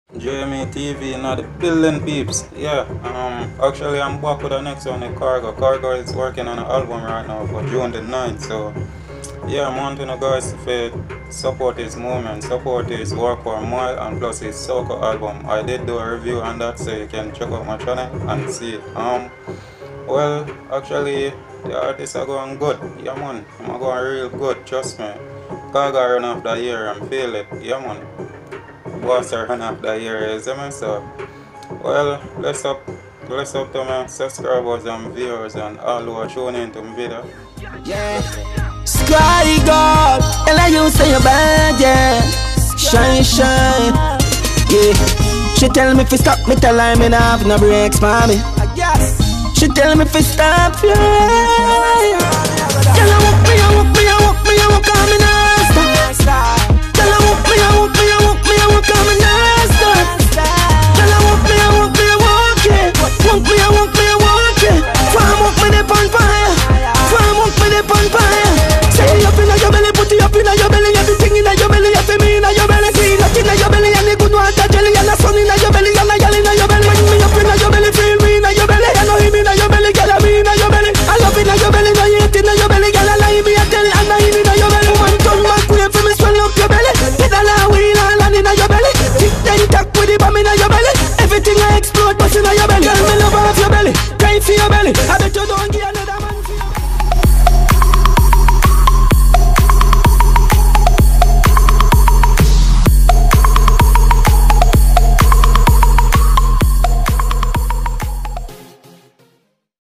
JmeTv, not the building peeps. Yeah, actually I'm back with the next one, the Khago. Khago is working on an album right now for June the 9th, so yeah, I'm wanting you guys to support his movement, support his work for a mile, and plus his Soko album. I did do a review on that, so you can check out my channel and see it. Well, actually, the artists are going good. Yeah, man, I'm going real good, trust me. Khago run off the year and feel it. Yeah, man. Boss are run off the year, you see me? So, well, bless up to my subscribers and viewers and all who are tuning into my video. Yeah. Sky God, and I you say you're bad, yeah. Shine, shine, yeah. She tell me if you stop me, tell her me not have no breaks for me. She tell me if you stop, yeah. Tell her walk me, I walk me, I walk me, I walk on me now.